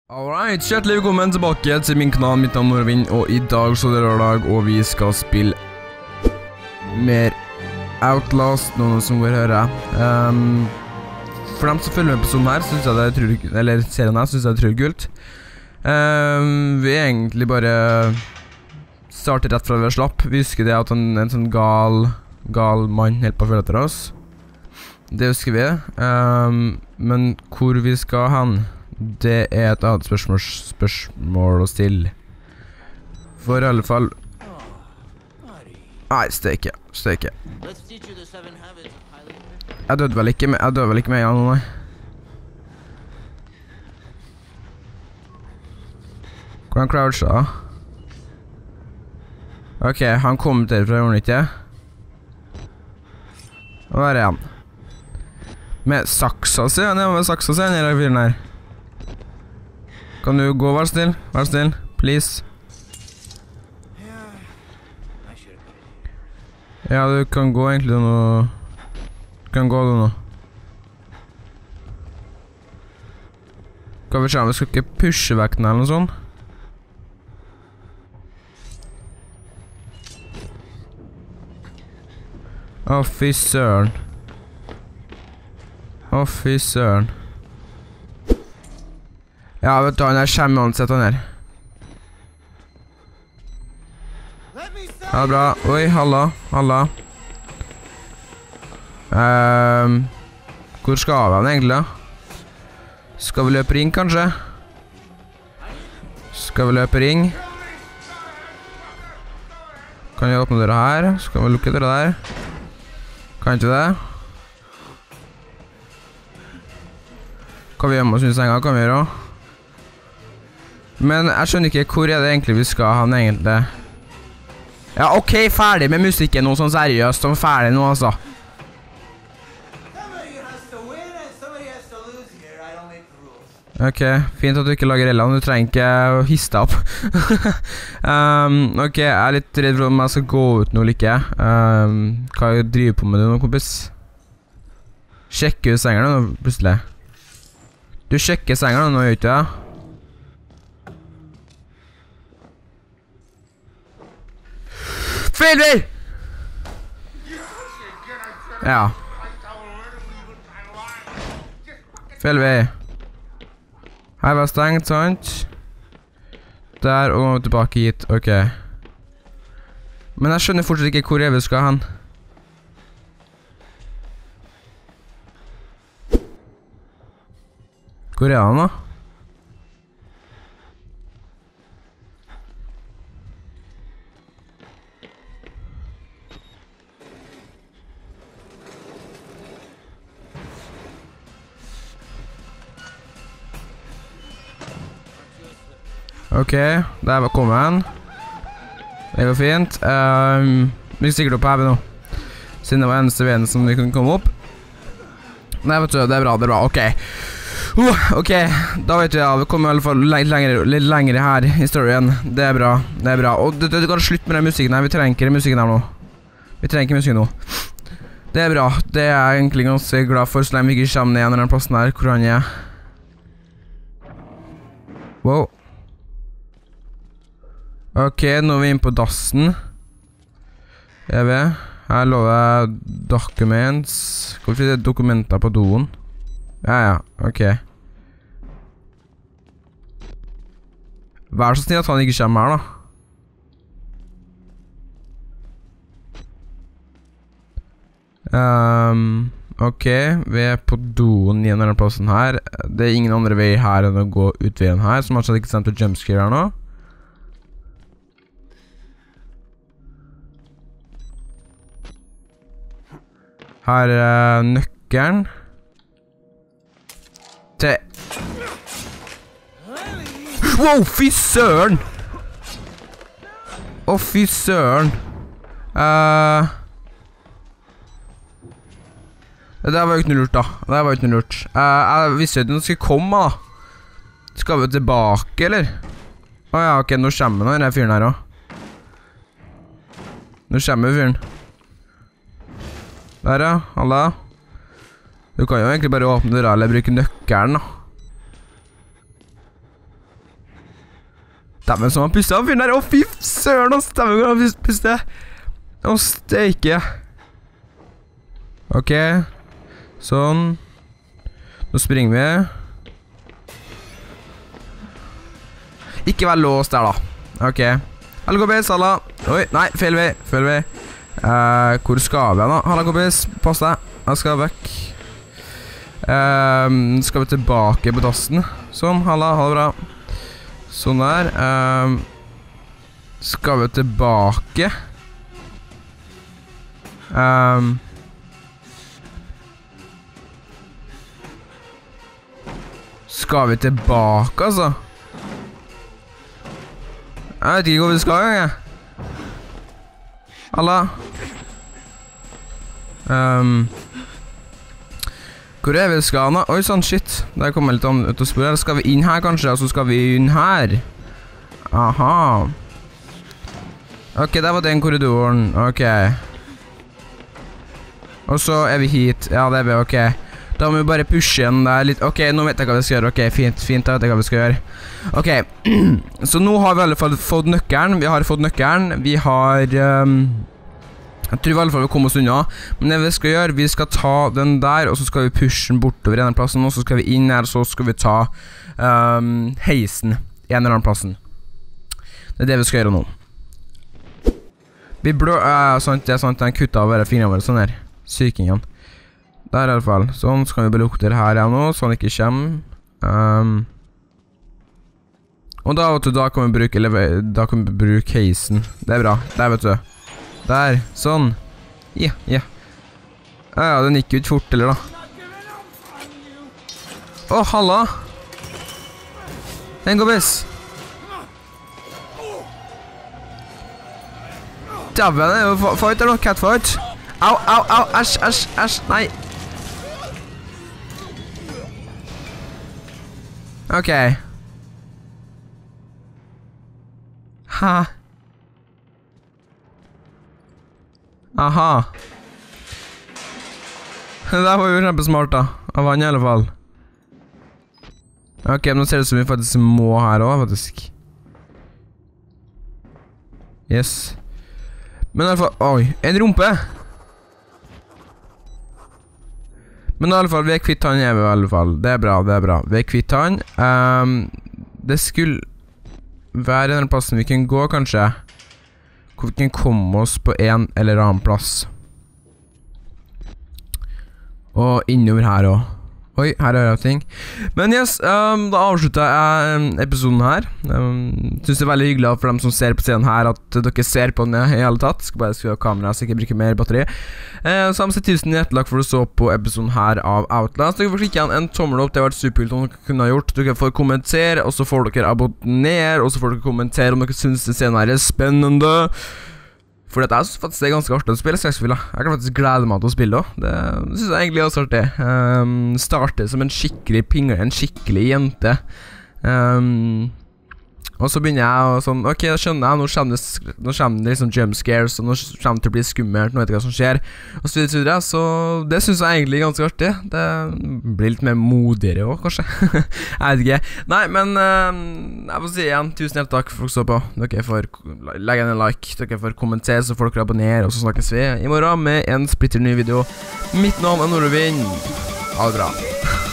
Alright, hjertelig velkommen tilbake til min kanal, mitt navn er Norvin, og i dag så er det lørdag, og vi skal spille mer Outlast, noen som går høre. For dem som følger med på sånn her, synes jeg det er utrolig, eller serien her, synes jeg det er utrolig kult. Vi egentlig bare starter rett fra det vi slapp. Vi husker det at en sånn gal mann helt på å følge etter oss. Det husker vi. Men hvor vi skal hen? Det er et annet spørsmål å stille. For i alle fall. Nei, steike. Jeg døde vel ikke med igjen nå, nei. Hvordan croucha da? Ok, han kom derfra, gjorde han ikke? Og der er han. Med saksa si, han er med saksa si, han er i fyren her. Kan du gå, vær still, please. Ja, du kan gå egentlig nå. Du kan gå nå. Skal vi se om vi skal ikke pushe vekk den eller noe sånt. Å, fy søren. Å, fy søren. Ja, vet du, han er skjemmende han her. Ja, bra. Oi, halla. Hvor skal vi egentlig? Skal vi løpe ring, kanskje? Skal vi løpe ring? Kan jeg åpne døra her? Skal vi lukke døra der? Kan ikke det? Kan vi gjemme oss under senga? Kan vi gjøre? Men jeg skjønner ikke, hvor er det egentlig vi skal han egentlig? Ja, ok, ferdig med musikken nå, sånn seriøst, sånn ferdig nå, altså. Ok, fint at du ikke lager reglene, du trenger ikke å hisse deg opp. Ok, jeg er litt redd for om jeg skal gå ut nå, like. Hva jeg driver på med du nå, kompis? Sjekker du sengen nå, plutselig? Du sjekker sengen nå, gjør ikke det? Feil vei! Ja. Feil vei. Her var stengt, sant? Der og tilbake hit, ok. Men jeg skjønner fortsatt ikke hvor vi skal hen. Hvor er han da? Ok, der var kommet han. Det går fint. Vi stikker opp her nå. Siden det var eneste veien som vi kunne komme opp. Nei, vet du, det er bra, ok. Ok, da vet vi, ja, vi kommer i alle fall litt lengre her i storyen. Det er bra. Og du kan slutte med den musikken her, vi trenger ikke musikken her nå. Vi trenger ikke musikken nå. Det er bra, det er jeg egentlig ganske glad for, så lenge vi ikke kommer ned igjen i den plassen her, hvor han er. Wow. Ok, nå er vi inne på dassen. Jeg vet. Her lover jeg documents. Hvorfor er det dokumenter på doen? Ja, ok. Vær så snill at han ikke kommer her, da. Ok, vi er på doen igjen denne plassen her. Det er ingen andre vei her enn å gå ut veien her, som har ikke sendt til jumpscare her nå. Her er nøkkelen til... Wow, fy søren! Å, fy søren! Det der var jo ikke noe lurt, da. Jeg visste ikke at den skulle komme, da. Skal vi tilbake, eller? Åja, ok, nå kommer denne fyren her, da. Nå kommer fyren. Der, ja. Halla. Du kan jo egentlig bare åpne døra eller bruke nøkkelen, da. Stemmen som han pustet av fyren der. Å, fy søren, han stemmer hvordan han puster. Å, steike. Ok. Sånn. Nå springer vi. Ikke vær låst der da. Ok. Hallo kompis, halla. Oi, nei, feil vei. Hvor skal vi da? Hallo kompis, pass deg. Jeg skal vekk. Skal vi tilbake på dassen? Sånn, halla, ha det bra. Sånn der. Skal vi tilbake? Skal vi tilbake, altså? Jeg vet ikke hvor vi skal, jeg. Halla. Hvor er vi skal nå? Oi, sånn, shit. Der kommer jeg litt an ut og spør. Eller skal vi inn her, kanskje? Og så skal vi inn her. Aha. Ok, der var den korridoren. Ok. Og så er vi hit. Ja, det er vi, ok. Da må vi bare pushe den der litt. Ok, nå vet jeg hva vi skal gjøre. Ok, fint, da vet jeg hva vi skal gjøre. Ok, så nå har vi i alle fall fått nøkkelen. Vi har fått nøkkelen. Vi har... jeg tror i alle fall vi kommer oss unna. Men det vi skal gjøre, vi skal ta den der, og så skal vi pushe den bortover i en plassen, og så skal vi inn her, og så skal vi ta heisen i en eller annen plassen. Det er det vi skal gjøre nå. Vi blå... sant, det er sant, den kuttet av fingrene våre, sånn her. Sykingen. Der i alle fall. Sånn, så kan vi bare lukte det her igjen nå, sånn ikke kommer. Og da, vet du, da kan vi bruke heisen. Det er bra. Der, vet du. Der, sånn. Ja. Ja, den gikk ut fort, eller da. Å, halla. Den går best. Dæven, det er jo fight eller noe, catfight. Au, æsj, nei. Ok. Hæ? Aha. Det der var jo kjempesmart da. Av han i alle fall. Ok, nå ser det ut som vi faktisk må her også, faktisk. Yes. Men i alle fall, oi, en rumpe. Men i alle fall, vi er kvitt han i alle fall. Det er bra. Vi er kvitt han. Det skulle være den plassen vi kan gå, kanskje. Hvor vi kan komme oss på en eller annen plass. Og innover her også. Oi, her er det ting. Men yes, da avslutter jeg episoden her. Synes det er veldig hyggelig for dem som ser på scenen her at dere ser på den i hele tatt. Skal bare skru av kamera så jeg ikke bruker mer batteri. Så jeg må si tusen hjertelig takk for at du så på episoden her av Outlast. Dere får klikke igjen en tommel opp, det har vært superkult om dere kunne ha gjort. Dere får kommentere, og så får dere abonnere, og så får dere kommentere om dere synes det scenen her er spennende. For jeg synes faktisk det er ganske artig å spille skrekkspill. Jeg kan faktisk glede meg til å spille også. Det synes jeg egentlig er også artig. Starte som en skikkelig pingler, en skikkelig jente. Og så begynner jeg og sånn, ok, da skjønner jeg, nå kommer det liksom jump scares, og nå kommer det til å bli skummelt, nå vet jeg hva som skjer, og så videre, så det synes jeg egentlig er ganske artig. Det blir litt mer modigere også, kanskje. Jeg vet ikke. Nei, men jeg får si igjen, tusen hjertelig takk for at dere så på. Dere får legge en like, dere får kommentere, så får dere abonnere, og så snakkes vi i morgen med en splitter ny video. Mitt navn er Norvin. Ha det bra.